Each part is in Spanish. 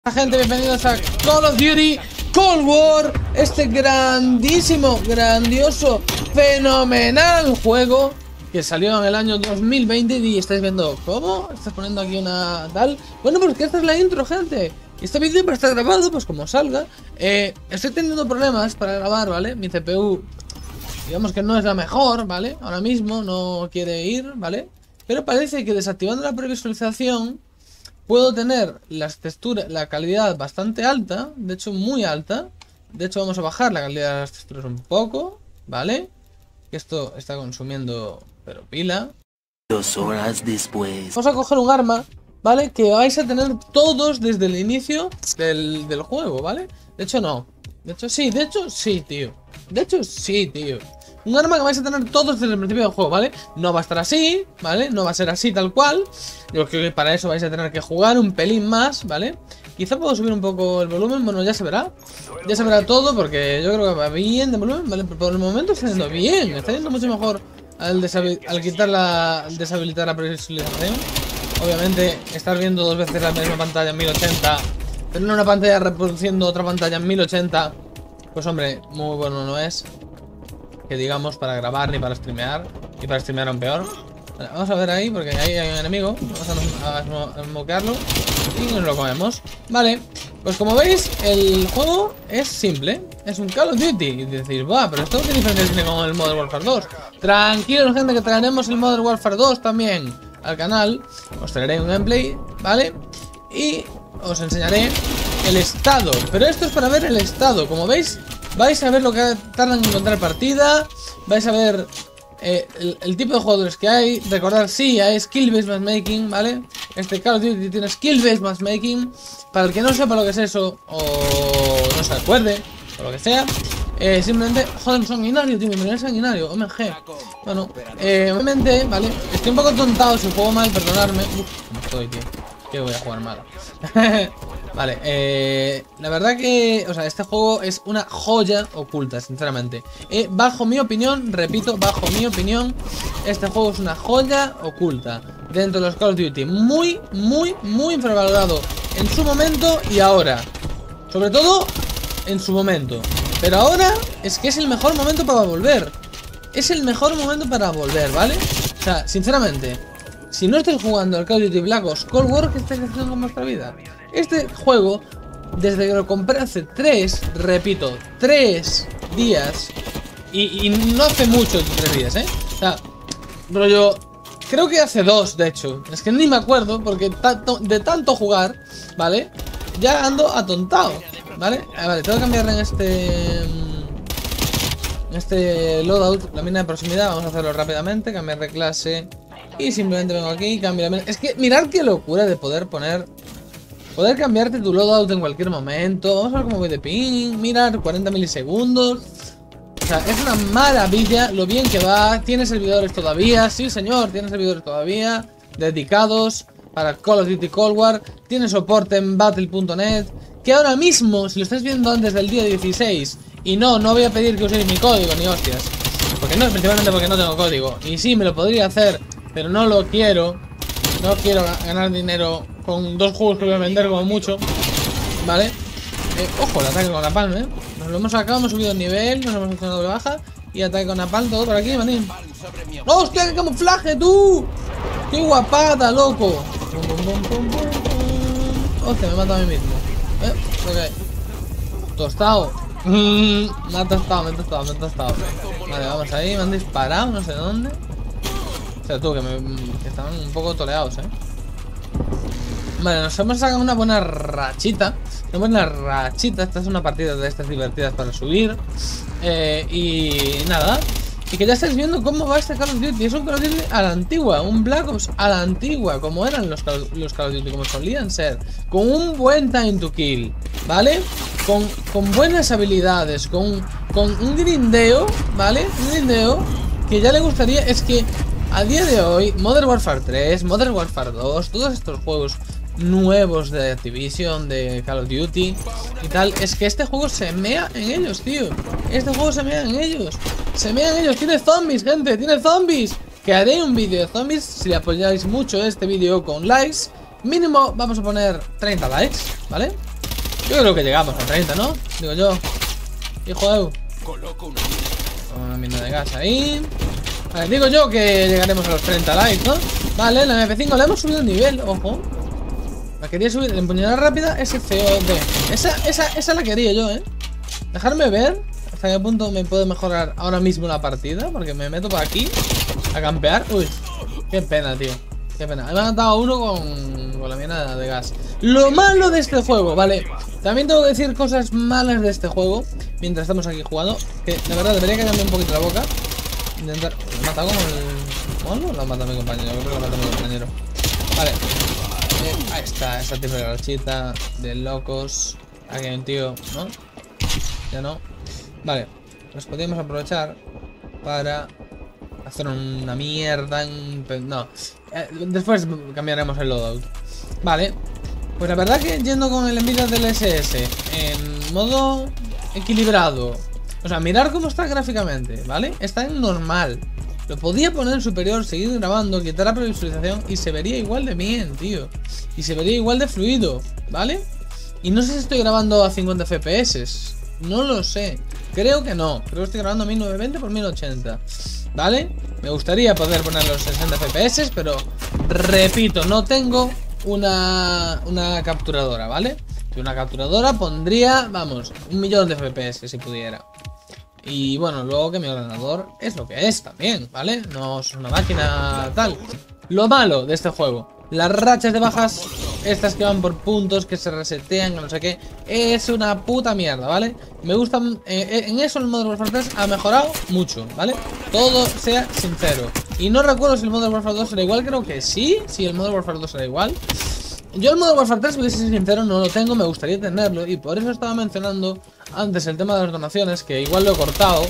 Gente, bienvenidos a Call of Duty Cold War, este grandísimo, grandioso, fenomenal juego que salió en el año 2020 y estáis viendo cómo estás poniendo aquí una tal. Bueno, pues que esta es la intro, gente. Este vídeo para estar grabado, pues como salga. Estoy teniendo problemas para grabar, ¿vale? Mi CPU, digamos que no es la mejor, ¿vale? Ahora mismo no quiere ir, ¿vale? Pero parece que desactivando la previsualización puedo tener las texturas, la calidad bastante alta, de hecho muy alta. De hecho vamos a bajar la calidad de las texturas un poco, ¿vale? Que esto está consumiendo, pero pila. 2 horas después. Vamos a coger un arma, ¿vale? Que vais a tener todos desde el inicio del juego, ¿vale? De hecho no. De hecho sí, tío. De hecho sí, tío. Un arma que vais a tener todos desde el principio del juego, ¿vale? No va a estar así, ¿vale? No va a ser así tal cual. Yo creo que para eso vais a tener que jugar un pelín más, ¿vale? Quizá puedo subir un poco el volumen, bueno, ya se verá. Ya se verá todo porque yo creo que va bien de volumen, ¿vale? Pero por el momento está yendo bien. Está yendo mucho mejor al deshabilitar la previsualización. Obviamente, estar viendo dos veces la misma pantalla en 1080, tener una pantalla reproduciendo otra pantalla en 1080, pues hombre, muy bueno no es. Que digamos para grabar ni para streamear. Y para streamear aún peor. Vale, vamos a ver ahí porque ahí hay un enemigo. Vamos a moquearlo y nos lo comemos. Vale, pues como veis el juego es simple. Es un Call of Duty. Y decís, va, pero esto qué diferencia tiene con el Modern Warfare 2. Tranquilos, gente, que traeremos el Modern Warfare 2 también al canal. Os traeré un gameplay, ¿vale? Y os enseñaré el estado. Pero esto es para ver el estado. Como veis, vais a ver lo que tardan en encontrar partida. Vais a ver el tipo de jugadores que hay. Recordar, sí, hay skill based matchmaking, ¿vale? Este Call of Duty tiene skill based matchmaking. Para el que no sepa lo que es eso, o no se acuerde, o lo que sea, simplemente, joder, sanguinario, tío, mi primer sanguinario, OMG. Bueno, obviamente, ¿vale? Estoy un poco tontado, si juego mal, perdonadme. ¿Cómo estoy, tío? Que voy a jugar mal. Vale, la verdad que, o sea, este juego es una joya oculta, sinceramente. Bajo mi opinión, repito, bajo mi opinión, este juego es una joya oculta dentro de los Call of Duty. Muy, muy, muy infravalorado en su momento y ahora. Sobre todo en su momento. Pero ahora es que es el mejor momento para volver. Es el mejor momento para volver, ¿vale? O sea, sinceramente, si no estáis jugando al Call of Duty Black Ops Cold War, ¿qué estáis haciendo con vuestra vida? Este juego, desde que lo compré hace 3 días, y no hace mucho 3 días, O sea, rollo, creo que hace 2, de hecho. Es que ni me acuerdo, porque de tanto jugar, ¿vale? Ya ando atontado, ¿vale? Vale, tengo que cambiar en este loadout, la mina de proximidad. Vamos a hacerlo rápidamente, cambiar de clase. Y simplemente vengo aquí y cambio la mina. Es que mirad qué locura de poder cambiarte tu loadout en cualquier momento. Vamos a ver cómo voy de ping. Mirad, 40 milisegundos. O sea, es una maravilla lo bien que va. Tiene servidores todavía, sí señor, tiene servidores todavía dedicados para Call of Duty Cold War. Tiene soporte en battle.net. Que ahora mismo, si lo estáis viendo antes del día 16, y no voy a pedir que uséis mi código ni hostias, porque no, principalmente porque no tengo código. Y sí, me lo podría hacer, pero no lo quiero. No quiero ganar dinero con 2 juegos que voy a vender como mucho, ¿vale? Ojo, el ataque con napalm, Nos lo hemos sacado, hemos subido el nivel, nos hemos hecho una doble baja. Y ataque con napalm, todo por aquí, manín. ¡Hostia, qué camuflaje, tú! ¡Qué guapada, loco! Hostia, me he matado a mí mismo. Ok. Tostado. Me ha tostado. Vale, vamos ahí, me han disparado, no sé dónde. O sea, tú, que estaban un poco toleados, Vale, nos hemos sacado una buena rachita. Esta es una partida de estas divertidas para subir. Y nada. Y que ya estáis viendo cómo va este Call of Duty. Es un Call of Duty a la antigua, un Black Ops a la antigua, como eran los Call of Duty, como solían ser. Con un buen time to kill, ¿vale? Con buenas habilidades, con un grindeo, ¿vale? Un grindeo que ya le gustaría. Es que a día de hoy, Modern Warfare 3, Modern Warfare 2, todos estos juegos nuevos de Activision, de Call of Duty y tal, es que este juego se mea en ellos, tío. Este juego se mea en ellos. Tiene zombies, gente, tiene zombies. Que haré un vídeo de zombies si le apoyáis mucho este vídeo con likes. Mínimo vamos a poner 30 likes, ¿vale? Yo creo que llegamos a 30, ¿no? Digo yo. Hijo, una mina de gas ahí. Vale, digo yo que llegaremos a los 30 likes, ¿no? Vale, la MP5 la hemos subido de nivel, ojo. La quería subir, la empuñadura rápida SCOD. Esa la quería yo, Dejarme ver hasta qué punto me puedo mejorar ahora mismo la partida. Porque me meto por aquí a campear. Uy, qué pena, tío. Qué pena. Me ha matado uno con la mina de gas. Lo malo de este juego, vale. También tengo que decir cosas malas de este juego mientras estamos aquí jugando. Que de verdad debería callarme un poquito la boca. Intentar... ¿Lo he matado con el...? ¿Mono? Lo ha matado mi compañero. Creo que lo ha matado mi compañero. Vale. Ahí está, esa tipo de garchita de locos. Aquí hay un tío, ¿no? Ya no. Vale. Pues podríamos aprovechar para hacer una mierda. No. Después cambiaremos el loadout. Vale. Pues la verdad que yendo con el Nvidia del SS en modo equilibrado. O sea, mirar cómo está gráficamente, ¿vale? Está en normal. Lo podía poner en superior, seguir grabando, quitar la previsualización y se vería igual de bien, tío. Y se vería igual de fluido, ¿vale? Y no sé si estoy grabando a 50 FPS. No lo sé. Creo que no. Creo que estoy grabando a 1920 por 1080. ¿Vale? Me gustaría poder poner los 60 FPS, pero repito, no tengo una capturadora, ¿vale? Si una capturadora pondría, vamos, 1.000.000 de FPS si pudiera. Y bueno, luego que mi ordenador es lo que es también, ¿vale? No es una máquina tal. Lo malo de este juego, las rachas de bajas, estas que van por puntos, que se resetean, que no sé qué, es una puta mierda, ¿vale? Me gustan, en eso el Modern Warfare 3 ha mejorado mucho, ¿vale? Todo sea sincero. Y no recuerdo si el Modern Warfare 2 era igual, creo que sí, el Modern Warfare 2 era igual. Yo el Modern Warfare 3, voy a ser sincero, no lo tengo, me gustaría tenerlo. Y por eso estaba mencionando antes el tema de las donaciones, que igual lo he cortado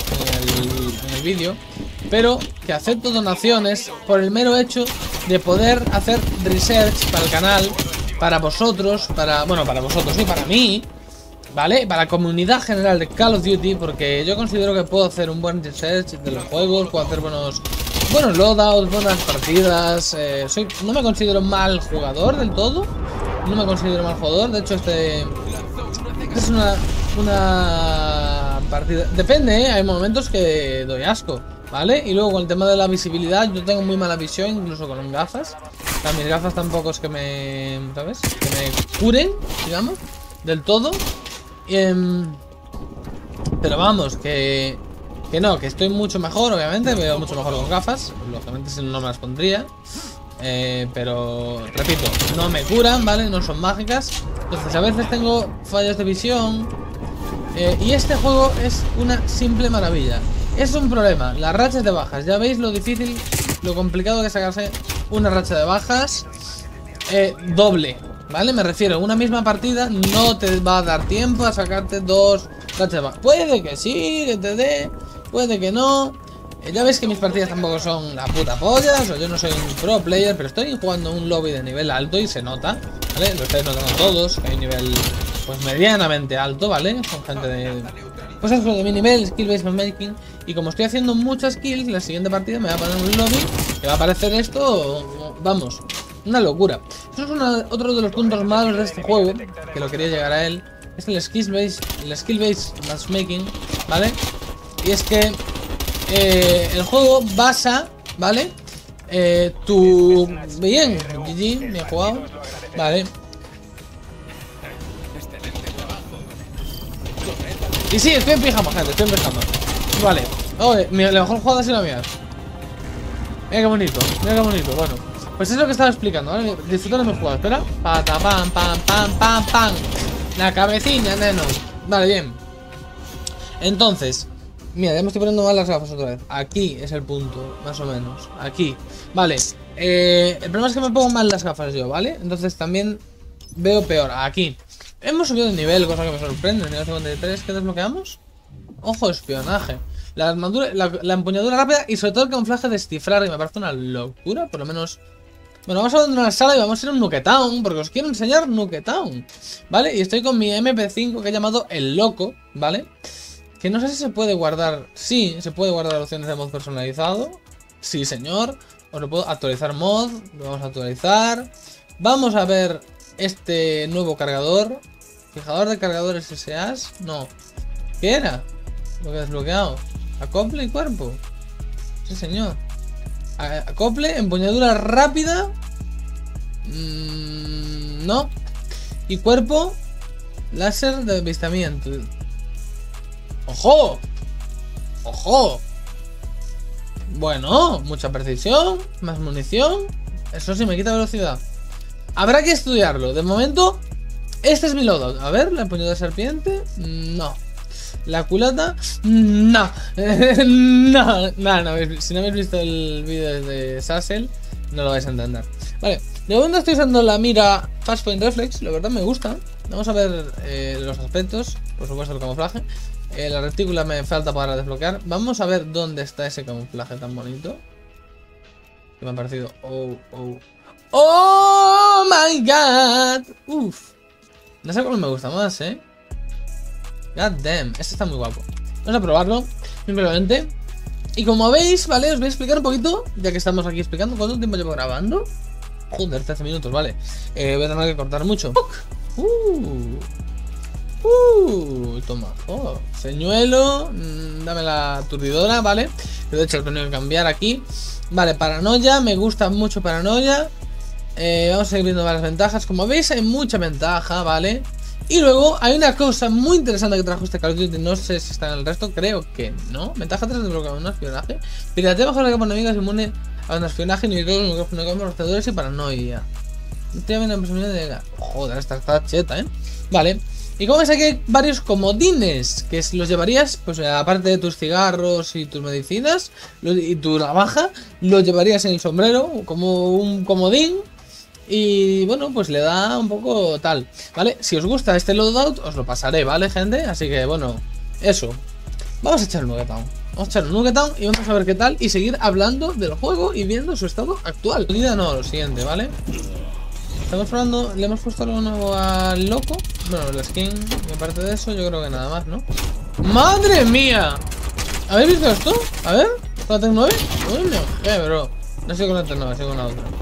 en el vídeo, pero que acepto donaciones por el mero hecho de poder hacer research para el canal, para vosotros, bueno, para vosotros y para mí, ¿vale? Para la comunidad general de Call of Duty, porque yo considero que puedo hacer un buen research de los juegos, puedo hacer buenos loadouts, buenas partidas. No me considero mal jugador del todo. No me considero mal jugador. De hecho, este es una partida. Depende, hay momentos que doy asco, ¿vale? Y luego con el tema de la visibilidad, yo tengo muy mala visión, incluso con gafas. O sea, mis gafas tampoco es que me, ¿sabes? Que me curen, digamos, del todo. Pero vamos, que no, que estoy mucho mejor, obviamente. Veo mucho mejor con gafas. Lógicamente si no me las pondría. Pero, repito, no me curan, ¿vale? No son mágicas. Entonces a veces tengo fallos de visión. Y este juego es una simple maravilla. Es un problema, las rachas de bajas. Ya veis lo difícil, lo complicado que es sacarse una racha de bajas doble, ¿vale? Me refiero, una misma partida no te va a dar tiempo a sacarte dos rachas de bajas. Puede que sí, que te dé, puede que no. Ya veis que mis partidas tampoco son la puta polla. O sea, yo no soy un pro player, pero estoy jugando un lobby de nivel alto y se nota, ¿vale? Lo estáis notando todos, que hay un nivel pues medianamente alto, ¿vale? Son gente de... pues eso, de mi nivel, skill based matchmaking. Y como estoy haciendo muchas kills, la siguiente partida me va a poner un lobby que va a aparecer esto, vamos, una locura. Eso es otro de los puntos malos de este juego, que lo quería llegar a él. Es el skill based matchmaking, ¿vale? Y es que el juego basa, ¿vale? Bien, GG, me he jugado. Vale. Y sí, estoy en pijama, gente, estoy en pijama. Vale. Oye, la mejor jugada ha sido la mía. Mira qué bonito, mira qué bonito. Bueno, pues es lo que estaba explicando, ¿vale? Disfrutando de mi jugada. Espera. Pata, pam, pam, pam, pam, pam. La cabecilla, neno. Vale, bien. Entonces, mira, ya me estoy poniendo mal las gafas otra vez. Aquí es el punto, más o menos. Aquí. Vale. El problema es que me pongo mal las gafas yo, ¿vale? Entonces también veo peor. Aquí. Hemos subido de nivel, cosa que me sorprende. Nivel 53, ¿qué desbloqueamos? Ojo, espionaje. La armadura, la empuñadura rápida y sobre todo el camuflaje de descifrar, que me parece una locura, por lo menos. Bueno, vamos a abandonar la sala y vamos a ir a un Nuketown, porque os quiero enseñar Nuketown, ¿vale? Y estoy con mi MP5 que he llamado El Loco, ¿vale? Que no sé si se puede guardar. Sí, se puede guardar opciones de mod personalizado. Sí, señor. Os lo puedo actualizar mod. Lo vamos a actualizar. Vamos a ver este nuevo cargador. Fijador de cargadores SAs. No. ¿Qué era? Lo que he desbloqueado. Acople y cuerpo. Sí, señor. Acople, empuñadura rápida. No. Y cuerpo. Láser de avistamiento. ¡Ojo! ¡Ojo! Bueno, mucha precisión. Más munición. Eso sí me quita velocidad. Habrá que estudiarlo. De momento, este es mi loadout. A ver, la empuñadura de serpiente. No. La culata. No. No. Si no habéis visto el vídeo de Sassel, no lo vais a entender. Vale. De momento estoy usando la mira Fast Point Reflex. La verdad me gusta. Vamos a ver los aspectos. Por supuesto el camuflaje. La retícula me falta para desbloquear. Vamos a ver dónde está ese camuflaje tan bonito. Que me ha parecido. ¡Oh my god! Uf. No sé cuál me gusta más, God damn. Este está muy guapo. Vamos a probarlo. Simplemente. Y como veis, ¿vale? Os voy a explicar un poquito. Ya que estamos aquí explicando. ¿Cuánto tiempo llevo grabando? Joder, 13 minutos, vale. Voy a tener que cortar mucho. Toma. Señuelo. Dame la aturdidora, ¿vale? Que de hecho lo he tenido que cambiar aquí. Vale, paranoia. Me gusta mucho paranoia. Vamos a ir viendo varias ventajas. Como veis, hay mucha ventaja, ¿vale? Y luego hay una cosa muy interesante que trajo este Call of Duty. No sé si está en el resto, creo que no. Ventaja 3 de bloqueo, un espionaje. Piratea bajo la capa enemiga, inmune a un espionaje, nivel de micrófono con rastreadores y paranoia. No te llamen la posibilidad de. Joder, esta está cheta, Vale. Y como veis aquí hay varios comodines que los llevarías, pues aparte de tus cigarros y tus medicinas y tu navaja, los llevarías en el sombrero como un comodín. Y bueno, pues le da un poco tal, ¿vale? Si os gusta este loadout, os lo pasaré, ¿vale, gente? Así que bueno, eso. Vamos a echar un Nuggetown. Vamos a echar un Nuggetown y vamos a ver qué tal y seguir hablando del juego y viendo su estado actual. No, lo siguiente, ¿vale? Estamos probando, le hemos puesto algo nuevo al loco. Bueno, la skin, y aparte de eso, yo creo que nada más, ¿no? ¡Madre mía! ¿Habéis visto esto? A ver, ¿con la Tec 9? Uy, me ojé, bro. No sé con la Tec 9, sé con la otra.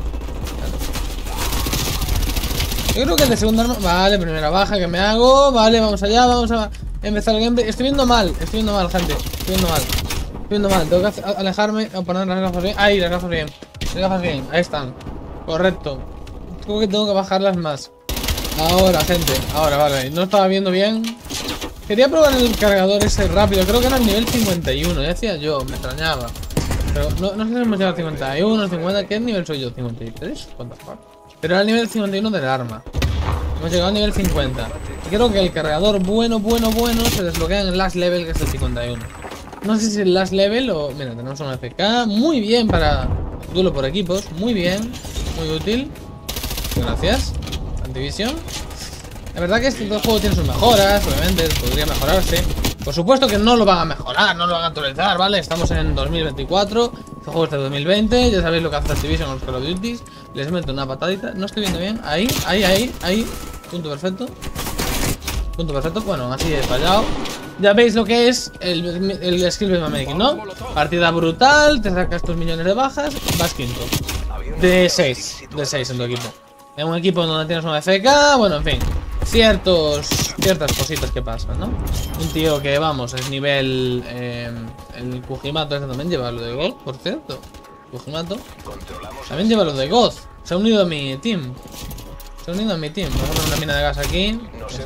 Yo creo que es de segunda arma. Vale, primera baja que me hago. Vale, vamos allá, vamos a empezar el gameplay. Estoy viendo mal, gente. Estoy viendo mal. Tengo que alejarme o poner las gafas bien. Ahí, las gafas bien. Las gafas bien, ahí están. Correcto. Creo que tengo que bajarlas más. Ahora, gente. Ahora, vale. No estaba viendo bien. Quería probar el cargador ese rápido. Creo que era el nivel 51. Ya decía yo, me extrañaba. Pero no sé si hemos llegado al 51, 50. ¿Qué nivel soy yo? ¿53? ¿Cuántas partes? Pero era el nivel 51 del arma. Hemos llegado al nivel 50. Y creo que el cargador bueno se desbloquea en el last level, que es el 51. No sé si es el last level o... Mira, tenemos una FK. Muy bien para duelo por equipos. Muy bien. Muy útil. Gracias. Antivisión. La verdad que este juego tiene sus mejoras. Obviamente, podría mejorarse. Por supuesto que no lo van a mejorar, no lo van a actualizar, ¿vale? Estamos en 2024. Este juego es de 2020. Ya sabéis lo que hace Activision con los Call of Duty. Les meto una patadita. No estoy viendo bien. Ahí. Punto perfecto. Punto perfecto. Bueno, así he fallado. Ya veis lo que es el skill based making, ¿no? Partida brutal. Te sacas tus millones de bajas. Vas quinto. De 6 en tu equipo. En un equipo donde tienes una FK. Bueno, en fin. Ciertas cositas que pasan, ¿no? Un tío que, vamos, es nivel... el Kujimato ese también lleva lo de God, por cierto. Kujimato también lleva lo de God. Se ha unido a mi team. Vamos a poner una mina de gas aquí.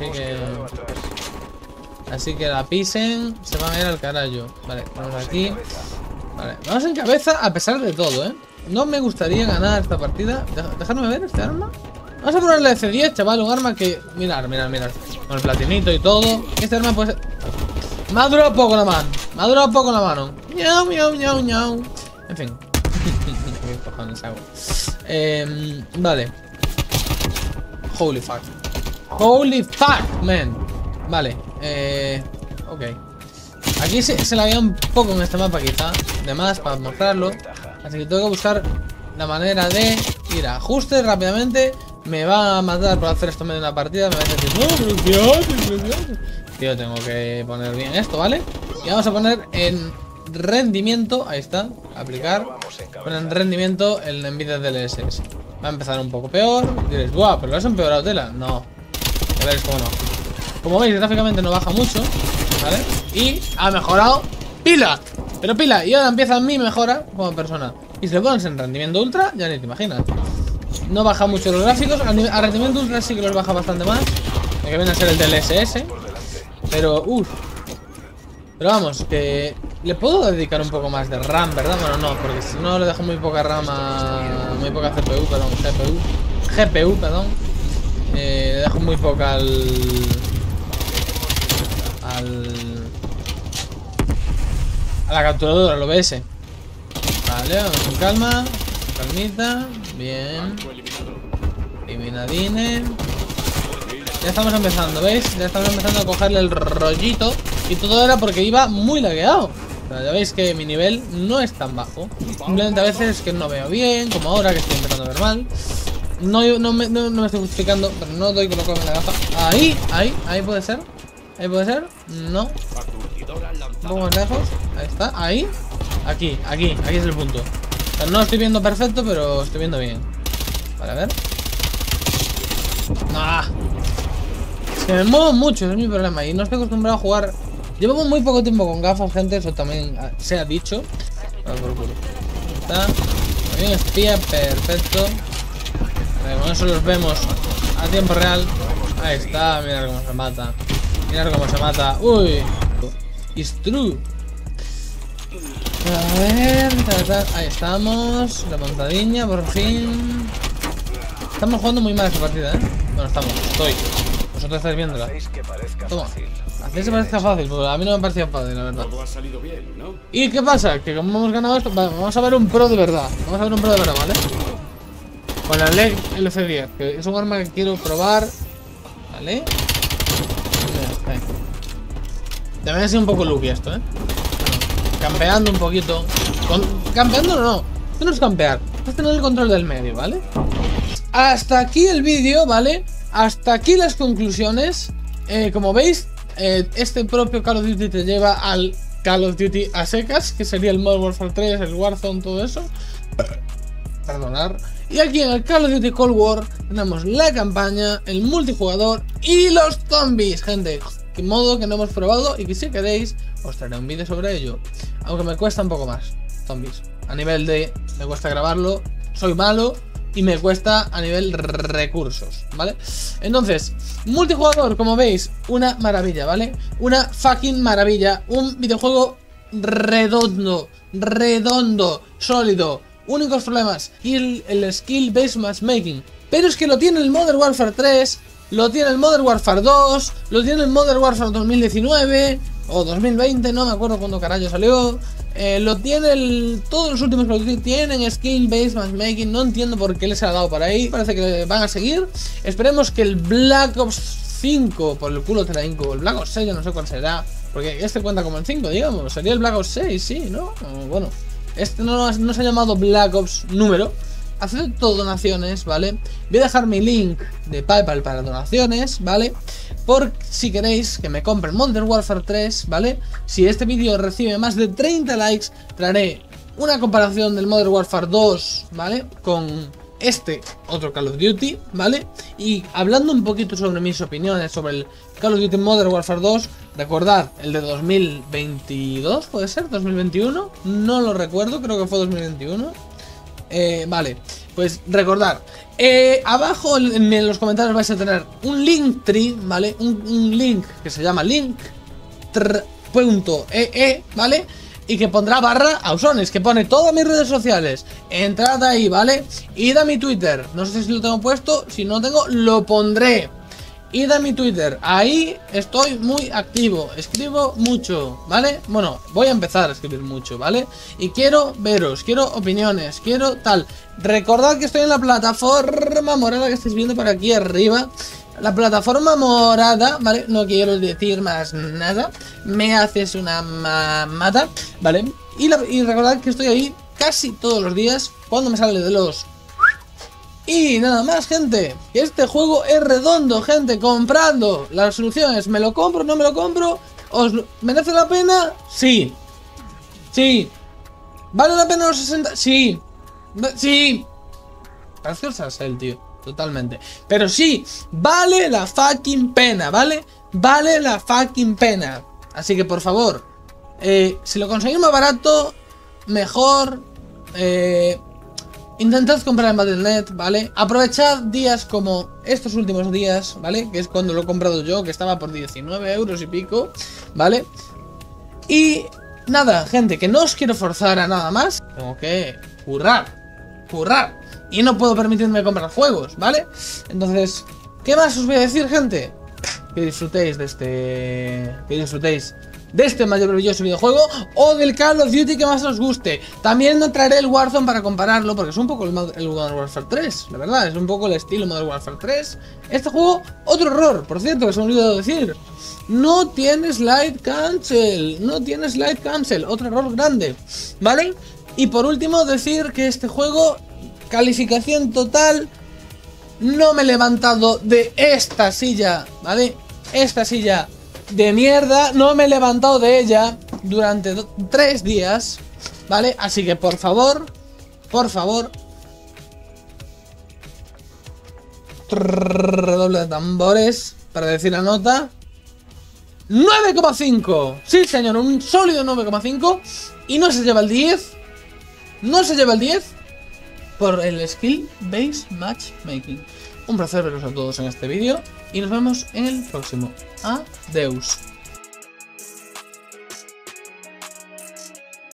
Así que la pisen. Se van a ir al carajo. Vale, vamos aquí. Vale, vamos en cabeza a pesar de todo, No me gustaría ganar esta partida. Dejadme ver este arma. Vamos a ponerle C10, chaval, un arma que... Mirad. Con el platinito y todo. Este arma puede ser... Me ha durado poco la mano. Miau. En fin. ¿Qué cojones hago? Vale. Holy fuck, man. Vale. Ok. Aquí se la veía un poco en este mapa quizá. De más para mostrarlo. Así que tengo que buscar la manera de ir a ajustes rápidamente. Me va a matar por hacer esto en medio de una partida. Me va a decir, no, pero ¿qué haces? Tío, tengo que poner bien esto, ¿vale? Y vamos a poner en rendimiento. Ahí está, aplicar. Poner en rendimiento el Nvidia DLSS. Va a empezar un poco peor. Diréis, buah, pero lo has empeorado, tela. No, ya veréis cómo no. Como veis, gráficamente no baja mucho, ¿vale? Y ha mejorado pila. Pero pila, y ahora empieza mi mejora como persona. Y si le pones en rendimiento ultra, ya ni te imaginas. No baja mucho los gráficos. A rendimiento ultra sí que los baja bastante más, que viene a ser el DLSS. Pero, pero vamos, que le puedo dedicar un poco más de RAM, ¿verdad? Bueno, no, porque si no le dejo muy poca RAM muy poca CPU, perdón, GPU, perdón. Le dejo muy poca a la capturadora, al OBS. Vale, vamos con calma, calmita, bien. Eliminadine. Ya estamos empezando, ¿veis? Ya estamos empezando a cogerle el rollito. Y todo era porque iba muy lagueado. O sea, ya veis que mi nivel no es tan bajo. Simplemente a veces es que no veo bien, como ahora que estoy empezando a ver mal. No me estoy justificando, pero no doy con la gafa. Ahí puede ser. Ahí puede ser. No. Un poco más lejos. Ahí está. Ahí. Aquí es el punto. O sea, no estoy viendo perfecto, pero estoy viendo bien. Vale, a ver. ¡Ah! Es que me muevo mucho, es mi problema. Y no estoy acostumbrado a jugar. Llevamos muy poco tiempo con gafas, gente. Eso también se ha dicho. Vale, por culo. Ahí está. También espía, perfecto. Vale, con eso los vemos a tiempo real. Ahí está, mirad cómo se mata. Mirad cómo se mata. Uy. It's true. A ver, ahí estamos. Remontadinha, por fin. Estamos jugando muy mal esta partida, ¿eh? Bueno, estoy. Vosotros estáis viéndola. Toma. Hacéis que parezca fácil, porque a mí no me parecía fácil, la verdad. ¿Y qué pasa? Que como hemos ganado esto, vamos a ver un pro de verdad. Vamos a ver un pro de verdad, ¿vale? Con la LEG LC10, que es un arma que quiero probar. ¿Vale? También ha sido un poco lucky esto, ¿eh? Campeando un poquito. Campeando no. Esto no es campear. Esto es tener el control del medio, ¿vale? Hasta aquí el vídeo, ¿vale? Hasta aquí las conclusiones. Como veis, este propio Call of Duty te lleva al Call of Duty a secas, que sería el Modern Warfare 3, el Warzone, todo eso. Perdonar. Y aquí en el Call of Duty Cold War tenemos la campaña, el multijugador y los zombies, gente. Que modo que no hemos probado y que si queréis os traeré un vídeo sobre ello. Aunque me cuesta un poco más, zombies. A nivel de... me cuesta grabarlo, soy malo y me cuesta a nivel recursos, ¿vale? Entonces, multijugador, como veis, una maravilla, ¿vale? Una fucking maravilla. Un videojuego redondo, sólido. Únicos problemas, y el skill based matchmaking. Pero es que lo tiene el Modern Warfare 3, lo tiene el Modern Warfare 2, lo tiene el Modern Warfare 2019 o 2020, no me acuerdo cuándo carajo salió. Lo tiene todos los últimos que tienen skill based matchmaking. No entiendo por qué les ha dado por ahí. Parece que van a seguir. Esperemos que el Black Ops 5, por el culo te la hinco, el Black Ops 6, yo no sé cuál será, porque este cuenta como el 5, digamos. Sería el Black Ops 6, sí, ¿no? Bueno, este no se ha llamado Black Ops número. Acepto donaciones, ¿vale? Voy a dejar mi link de PayPal para donaciones, ¿vale? Por si queréis que me compre el Modern Warfare 3, ¿vale? Si este vídeo recibe más de 30 likes, traeré una comparación del Modern Warfare 2, ¿vale? Con este otro Call of Duty, ¿vale? Y hablando un poquito sobre mis opiniones sobre el Call of Duty Modern Warfare 2, recordad, el de 2022, ¿puede ser? ¿2021? No lo recuerdo, creo que fue 2021. Vale, pues recordad, abajo en los comentarios vais a tener un Linktree, ¿vale? Un link que se llama link.ee, ¿vale? Y que pondrá barra Ausones, que pone todas mis redes sociales. Entrad ahí, ¿vale? Id a mi Twitter, no sé si lo tengo puesto, si no tengo, lo pondré. Id a mi Twitter, ahí estoy muy activo, escribo mucho, ¿vale? Bueno, voy a empezar a escribir mucho, ¿vale? Y quiero veros, quiero opiniones, quiero tal. Recordad que estoy en la plataforma morada que estáis viendo por aquí arriba. La plataforma morada, ¿vale? No quiero decir más nada. Me haces una mamada, ¿vale? Y recordad que estoy ahí casi todos los días cuando me sale de los... Y nada más, gente, que este juego es redondo, gente, comprando. La solución es, ¿me lo compro, no me lo compro? ¿Merece la pena? Sí. Sí. ¿Vale la pena los 60? Sí. Sí. Parece el Sarsel, tío, totalmente. Pero sí, vale la fucking pena, ¿vale? vale la fucking pena. Así que por favor, si lo conseguís más barato, mejor. Intentad comprar en Battle.net, ¿vale? Aprovechad días como estos últimos días, ¿vale? Que es cuando lo he comprado yo, que estaba por 19 euros y pico, ¿vale? Y nada, gente, que no os quiero forzar a nada más. Tengo que currar. Y no puedo permitirme comprar juegos, ¿vale? Entonces, ¿qué más os voy a decir, gente? Que disfrutéis de este maravilloso videojuego o del Call of Duty que más os guste. También no traeré el Warzone para compararlo, porque es un poco el Modern Warfare 3, la verdad, es un poco el estilo Modern Warfare 3. Este juego, otro error, por cierto, que se me olvidó decir. No tiene slide cancel, otro error grande, ¿vale? Y por último decir que este juego, calificación total, no me he levantado de esta silla, ¿vale? Esta silla de mierda, no me he levantado de ella durante 3 días, ¿vale? Así que por favor, redoble de tambores para decir la nota. 9,5. Sí, señor, un sólido 9,5. Y no se lleva el 10. Por el Skill Based Matchmaking. Un placer veros a todos en este vídeo y nos vemos en el próximo. Adeus.